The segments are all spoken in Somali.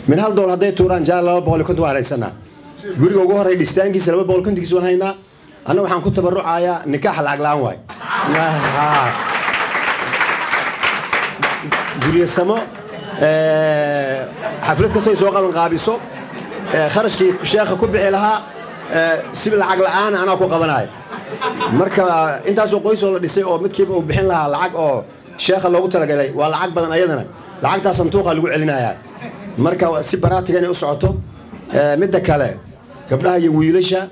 من هل دول هدي توران جال لو بقول كنت وارد سنة قولي وجوه رأي دستانكي سلبا بقول كنت كيسون هينا أنا وحن كنت بروح عيا نكاح العقلان واي قولي السما حفلتك سوي سوق من قابيسو خرج كي شيخ كبع لها سيب العقلان أنا أكو قبناي مركب أنت سوق قيس ولا دسي أو متكيب أو بحين لها العق أو شيخ اللي قلت لك عليه والعق بدن أيضنا العق ده صندوق اللي علينا يعني مركب سبرات يعني أسعته مدة كله قبلها يويلشة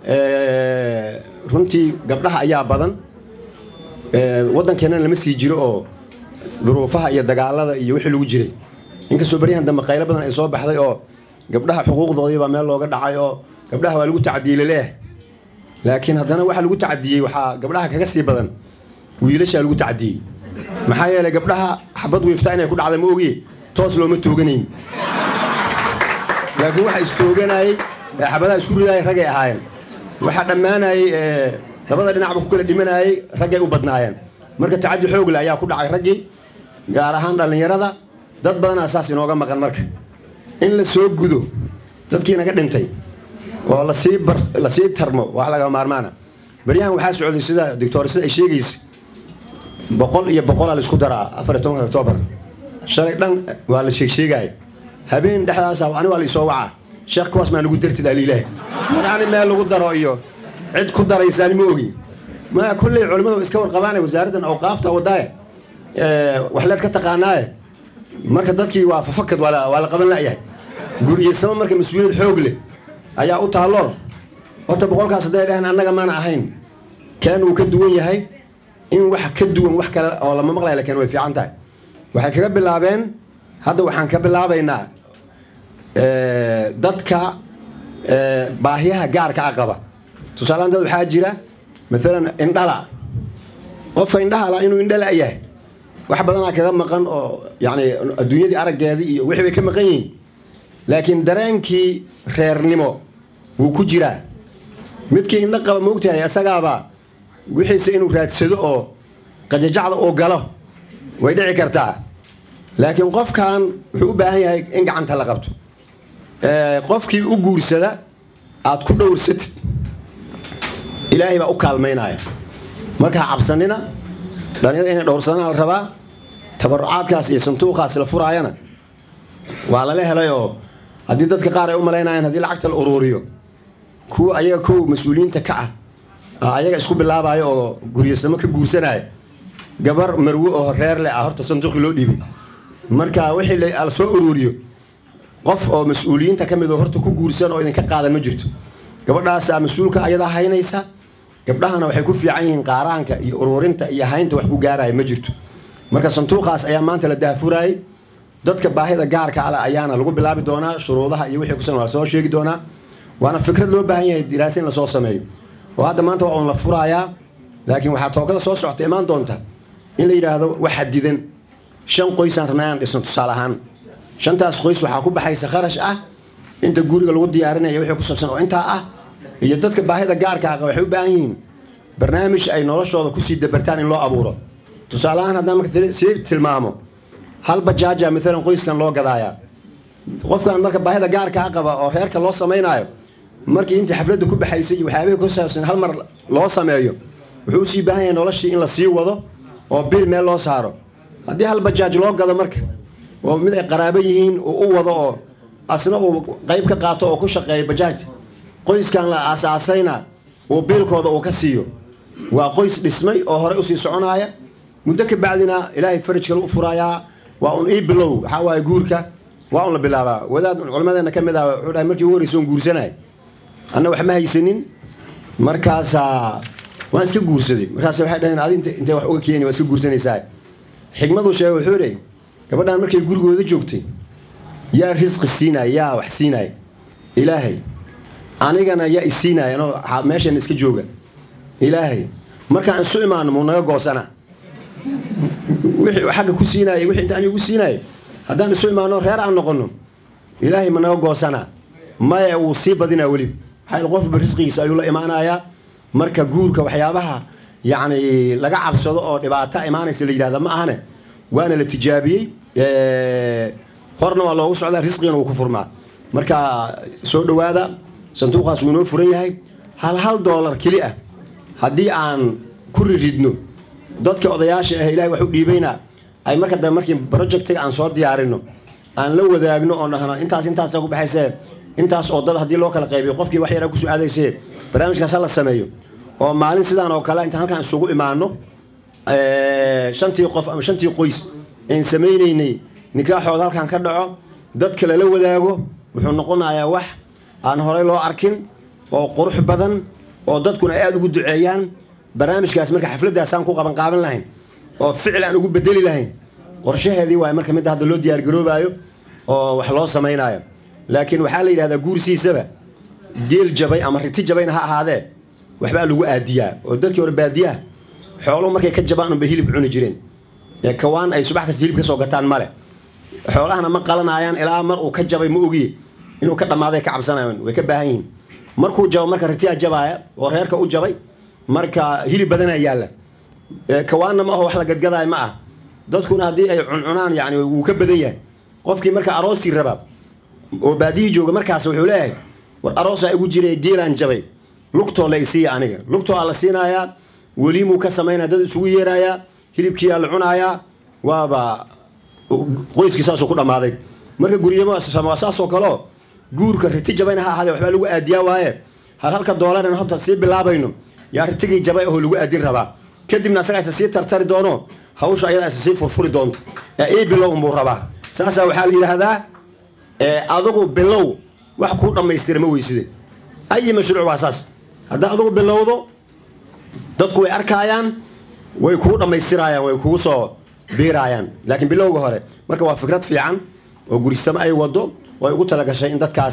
runtii gabdhaha ayaa badan wadankeena lama sii jiro oo duruufaha iyo dagaalada iyo wixii lagu jiray inkastoo bariyahan dambe qaylo badan ay soo baxday oo gabdhaha xuquuqdoodii baa meel looga dhacay oo gabdhaha waa lagu tacdiilay laakiin haddana waxa lagu tacdiyay waxa gabdhaha kaga sii badan wiilasha lagu tacdiyay maxaa yeelay gabdhaha xabad wiifta inay ku dhacday ma ogi toos looma tooganayn laakiin waxa istooganay xabadaha isku riday ragay ahaayeen waxa dhamaanay labada dhinac ku kala dhimanay ragay u badnaayeen marka tacaddi xoog leh ayaa ku dhacay ragii gaar ahaan dhalinyarada dad badan asaas inooga maqan marka in la soo gudo dadkii naga dhintay oo la sii tarmo wax laga maarmaana bariyahan waxa socday sida doctor sida ay sheegaysi 100 la isku daraa 14 October shalay dhan waa la sheegay habeen dhaxdaas ani waa la soo wacaa sheekh kuwaas ma lagu dirtay daliilay maraan meel lagu daro iyo cid ku daraysan ma ogi ma kulli culimadu iska warqabaan wasaaradda awqaafta wadaay wax la ka taqaanaa marka dadkii waa fafakad wala qaban laayahay guriyada marka mas'uuliyad xoog leh ayaa u taalo horta boqolkaas deegaan annaga maana ahayn kan uu ka duwan yahay in wax ka duwan wax kale oo lama maqlay laakiin way fiican tahay waxay kaga bilaabeen hadda waxaan ka bilaabaynaa dadka baahiyaha gaarka ah qaba tusaalaan dad waxa jira مثلا indhala qof indhala inuu indhala yahay wax badan kaga maqan oo yaani adduunyada arageedii iyo wixii bay ka maqan yihiin laakiin dareenkii reernimo uu ku jira midkii indha qaba moogtahay asagaaba wixii inuu raadsado oo qajajacda oo galo way dhici kartaa laakiin qofkan wuxuu u baahan yahay in gacanta la qabto qofkii u guursada aad ku dhowrsatid ilaahay baa u kaalmeynaya marka cabsanina dhalinyarada inay dhowrsanaan la rabaa tabarucaadkaas iyo santuuqaas la furaayana waa la helay oo hadii dadka qaar ay u maleynayaan hadii lacagta la ururiyo kuwa ayaga ku mas'uuliyiinta ka ah ayaga isku bilaabayo oo guriyasamo ka guursanay gabar marwo oo reer leh horta santuuq loo dhiibay marka wixii la soo ururiyo qof oo mas'uuliyiinta kamid oo horta ku guursan oo idin ka qaadan ma jirto gabadhaas mas'uulka ayada haynaysa gabdhahana waxay ku fiican yihiin qaaraanka iyo ururinta iyo haynta wax ku gaaray ma jirto marka santuuqaas ayaa maanta la daafuray dadka baahida gaarka ah ayaana lagu bilaabi doonaa shuruudaha iyo wixii ku san soo sheegi doonaa waana fikrad loo baahan yahay diraasin la soo sameeyo oo hadda maanta waa la furayaa laakiin waxa tookada soo socota imaan doonta in la yiraahdo wax xadidan 5 qoys aan rabnaan dhisan tusaalahan 5taas qoys waxa ku baxaysa kharash ah inta guriga lagu diyaarinayo wixii ku sabsan oo inta ah iyo dadka baahida gaarka ah waxay u baahan yihiin barnaamij ay noloshooda ku sii dabartaan in loo abuuro tusaalahan hadda marka si tilmaamo hal bajaaja midalan qoyskan loo gadaaya qofkan marka baahida gaarka ah qaba oo reerka loo sameeynayo markii inta xafladda ku baxaysay waxyaabo ku saabsan hal mar loo sameeyo wuxuu sii baahan yahay noloshii in la sii wado oo bil meel loo saaro hadii hal bajaaj loo gado marka oo mid ay qaraabo yihiin oo u wado oo asna uu qayb ka qaato oo ku shaqeeyo bajaaj qoyskan la asaasayna oo biilkooda uu ka siiyo waa qoys dhismay oo hore u sii soconaya muddo ka bacdina ilaahay farajka u furaya waa un ii bilow waxa waay guurka waa un la bilaabaa wadaad culimadeena kamid ah wuxuu dhahay markii uu horeyso guursanay anna wax ma haysanin markaas waan iska guursaday markaas waxay dhahayn adinta intee wax uga keenay waa iska guursanaysaa xigmadu sheegay wuxuu dhahay gabadhan markay gurigooda joogtay yaa risq siinay yaa wax siinay ilaahay anigana yaa isiinay anoo meeshan iska jooga ilaahay markaan soo imaano mu naga goosana wixii xagga ku siinay wixii inta anigu siinay haddaan soo imaano reer aan noqono ilaahay ma naga goosana ma uu sii badina wali xayl qof risqiisa ayuu la imaanaya marka guurka waxyaabaha yaani laga cabsado oo dhibaato imaanaysa la yiraahdo ma ahane waana la tijaabiyay horna waa loogu socdaa risqiina wuu ku furmaa marka soo dhawaada sanduuqaas wuu noo furan yahay hal dollar keli ah haddii aan ku ridno dadka odayaasha ah ilaahay wax u dhiibayna ay marka dambe markii projectiga aan soo diyaarino aan la wadaagno oo nahno intaas ku baxayse intaas oo dad haddii loo kala qaybiyo qofkii wax yar ku soo aadayse barnaamijkaas la sameeyo oo maalin sidaan oo kale inta halkaan isugu imaano shantii qof ama shantii qoys aan sameeynay nikaaxooda halkaan ka dhaco dad kale la wadaago wuxuu noqonayaa wax aan horey loo arkin oo qurux badan oo dadkuna aad ugu duceeyaan barnaamijkaas marka xafladaas aan ku qaban lahayn oo ficil aan ugu bedeli lahayn qorshaheedii waa marka mid hadda loo diyaar garoobayo oo wax loo sameeynayo laakiin waxa la yiraahdaa guursiisaba geel jabay ama riti jabayna ha ahaadee waxba lagu aadiyaa oo dadkii hore baadiyaa xooluhu markay ka jabaan oo hilib cuni jireen kawaan ay subax kasta hilib ka soo gataan male xoolahana ma qalanayaan ilaa mar uu ka jabay ma ogiye inuu ka dhamaaday ka cabsanayaan way ka baahan yihiin markuu jabo marka ritiya jabaya oo reerka u jabay marka hilib badan ay yaala kawaanna ma wax la gadgaday ma ah dadkuna hadii ay cunaan yaani uu ka badan yahay qofkii marka aroosi raba oo baadiyi jooga markaas wuxuu leeyahay war aroos ay ugu jiray geelan jabay lugtoo la isii aniga lugtoo la siinaya wali muu ka sameeyna dad isugu yeeraya hilibkii la cunaya waaba qoyskiisaas ku dhamaaday marka guriyada saasoo kale guurka riti jabayna ha ahaade waxba lagu aadiyaa waaye halka doolarna hadda si bilaabayno yaa ritigii jabay oo lagu aadin rabaa kadibna asaga si tartari doono hawsha ayada si furfuri doonto ee bilow muu rabaa saasa waxa la yiraahdaa adigu bilow wax ku dhameystirma weyside ay mashruuc waasaas hada adigu bilowdo dadku way arkayaan way ku dhameystirayaan way ku soo beerayaan laakiin bilowga hore marka waa fikrad fiican oo gurisama ay wado way ugu tala gashay in dadkaas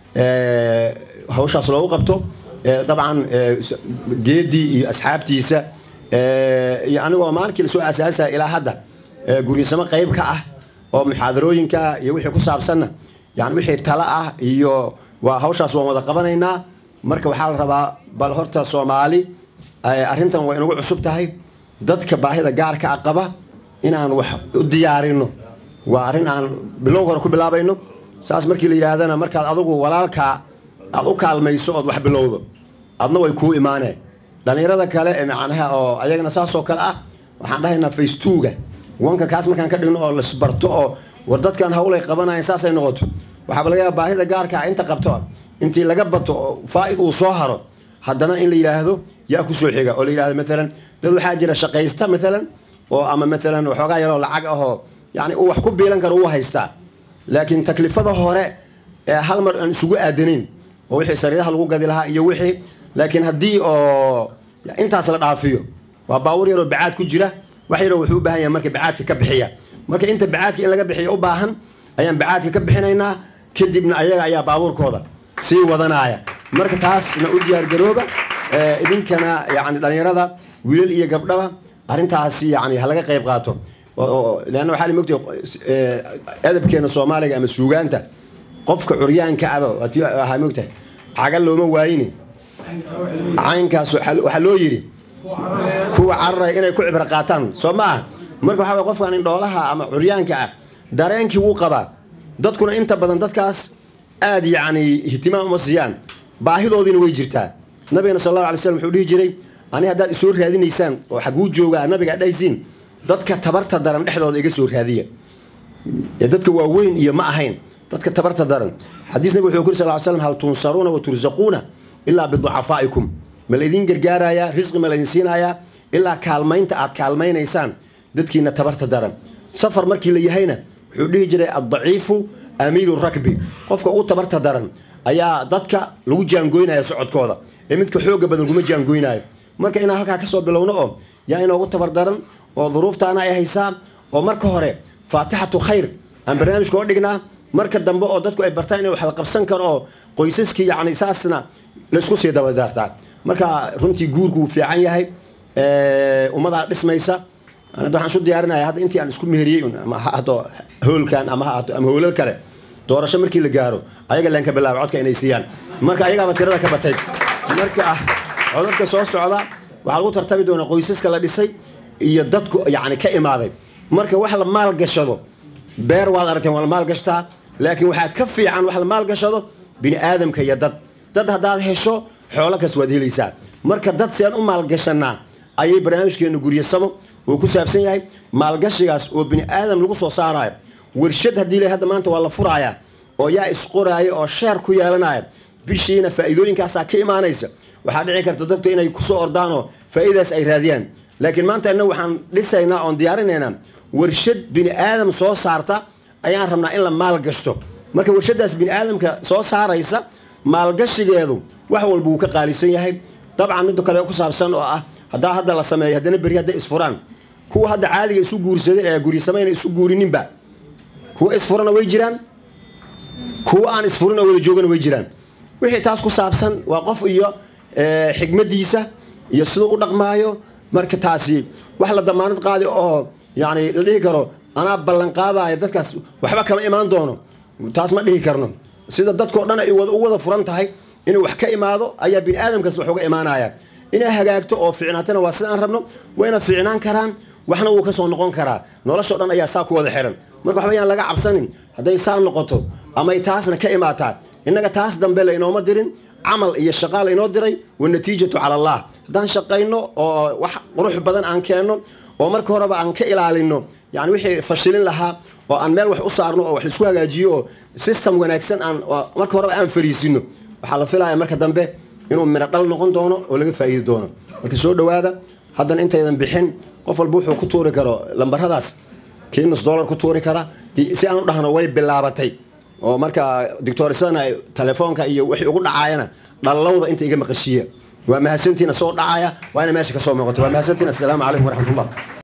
hawshaas loo qabto dabcan geedi iyo asxaabtiisa iyo anigoo maankii soo asaasay ilaa hadda gurisama qayb ka ah oo muxaadarooyinka iyo wixii ku saabsan yani wixii tala ah iyo waa hawshaas waan wada qabanaynaa marka waxa la rabaa bal horta Soomaali arintan way inagu cusub tahay dadka baahida gaarka ah qaba inaan wax u diyaarino waa arin aan bilowga hore ku bilaabayno saas markii la yiraahdana markaad adigu walaalka aad u kaalmayso oo wax bilowdo adna way ku iimaaneen dhalinyarada kale ee macnaha oo ayagana saas oo kale ah waxaan dhahaynaa face 2ga wanka kaas markaan ka dhigno oo la isbarto oo war dadkan hawlay qabanayaan saas ay noqoto waxa laga yaabaa baahida gaarka ah inta qabto intii laga bato faa'iido uu soo haro haddana in la yiraahdo yaa ku soo xiga oo la yiraahdo mesela dad waxa jira shaqaysta mesela oo ama mesela waxoogaa yar oo lacag ah oo yani uu wax ku biilan karo uu haystaa laakiin taklifada hore hal mar aan isugu aadanin oo wixii sariiraha lagu gadi lahaa iyo wixii laakiin hadii oo intaas la dhaafiyo waa baawur yar oo bacaad ku jira wax yar wuxuu u baahan yahay marka bacaadka ka bixiya marka inta bacaadka in laga bixiyo u baahan ayaan bacaadka ka bixinaynaa kadibna ayaga ayaa baawurkooda sii wadanaya marka taasna u diyaar garooba idinkana yani dhalinyarada wiilal iyo gabdhaba arintaasi yani halaga qayb qaato لأنه حالي مكتوب أدب كنا صومالي أما سوغانتا قفك عريان كعبة هاي مكتوب عقل له موايني عين كاس وحلو يري هو عرّي إنه يكون عبرقاتان صوما مركو حاول قفك عن دولها أما عريان كعب دارين كي وقبا دات كنا أنت بدن دات كاس آدي يعني اهتمام مصريان باهيدو دين ويجرتا نبينا صلى الله عليه وسلم حوليه جري أنا هذا سور هذه نيسان وحقود جوجا النبي قاعد يزين dadka tabarta daran dhexdooda iga soo raadiya dadka waaweyn iyo ma ahayn dadka tabarta daran xadiisna wuxuu ku sallallahu alayhi wasallam hal tunsaruna wa turzaquna illa bidu'afaikum maladin gargaaraya rizqi maladin siinaya illa kaalmaynta aad kaalmaynaysaan dadkiina tabarta daran safar markii la yahayna wuxuu dhihi jiray ad-da'ifu amilu rakbi qofka uu tabarta daran ayaa dadka lagu jaangoynaya socodkooda ee midka xooga badan kuma jaangoynayo marka ina halka ka soo bilowno oo yaa inoo ugu tabar daran oo duruuftaana ay haysaa oo marka hore faatixatu khayr aan barnaamijka oo dhignaa marka dambe oo dadku ay bartaan inay wax la qabsan karo oo qoysaskii yani saasna la isku sii dabadaartaa marka runtii guurku fiican yahay ummada dhismaysa ana waxaan soo diyaarinayaa hadda intii aan isku meheriyay ama hado hoolkan ama hoolal kale doorasho markii la gaaro ayaga laan ka bilaabo codka inay siiyaan marka ayaga tirada ka batay marka codadka soo socda waxa lagu tartami doonaa qoysaska la dhisay iyo dadku yani ka imaaday marka wax la maal gashado beer waad aragteen waa la maalgashtaa laakiin waxaa ka fiican wax la maalgashado bini aadamka iyo dad haddaad hesho xoolo kas waad helaysaa marka dad si aan u maalgashanaa ayay barnaamijkeenu guryasamo uu ku saabsan yahay maalgashigaas oo bini aadam lagu soo saarayo warshad haddii la hadda maanta waa la furaaya oo yaa isqoraaya oo sheer ku yeelanaya bishiina faa'iidooyinkaasaa ka imaanaysa waxaa dhici karta dadku inay kusoo ordaan oo faa'iidaas ay raadiyaan laakiin maanta innagu waxaan dhisaynaa oon diyaarinaynaa warshad bini aadam soo saarta ayaan rabnaa in la maalgashto marka warshadaas bini aadamka soo saaraysa maalgashigeedu wax walba wuu ka qaalisan yahay dabcan mid kale ku saabsan oo ah haddaa hadda la sameeyo haddana beri hadday isfuraan kuwa hadda caadiga isu guursaday ee guryasamayna isu guurininba kuwa isfurana way jiraan kuwa aan isfurin oo wada joogana way jiraan wixii taas ku saabsan waa qof iyo xigmadiisa iyo sidoo u dhaqmaayo marka taasi wax la damaanad qaadi oo yani la dhihi karo anaa ballan qaadaya dadkaas waxba kama imaan doono taas ma dhihi karno sida dadkoo dhan ay u wada furan tahay inuu wax ka imaado ayaa bini aadamkaas wax uga imaanaya inay hagaagto oo fiicnaatana waa sidaan rabno wayna fiicnaan karaan waxna wuu ka soo noqon karaa noloshoo dhan ayaa saa ku wada xiran marka waxba yaan laga cabsanin hadday saa noqoto ama ay taasna ka imaataa innaga taas dambe la inooma dirin camal iyo shaqaa la inoo diray wanatiijatu cala allah haddaan shaqayno oo wax qurux badan aan keenno oo marka horeba aan ka ilaalino yani wixii fashilin lahaa oo aan meel wax u saarno oo wax isku hagaajiyo oo system wanaagsan aan marka horeba aan fariisino waxaa la filayaa marka dambe inuu miro dhal noqon doono oo laga faa'iidi doono marka soo dhawaada haddana intaydan bixin qof walba wuxuu ku tuuri karo lambaradaas kii $1 ku tuuri kara si aan u dhahno way bilaabatay oo marka doctorisana telefoonka iyo wixii ugu dhacaayana dhalawda inta iga maqashiya waa mahadsantiina soo dhacaya waa ina meesha ka soo muuqato waa mahadsantiina assalaamu calaykum waraxmatullah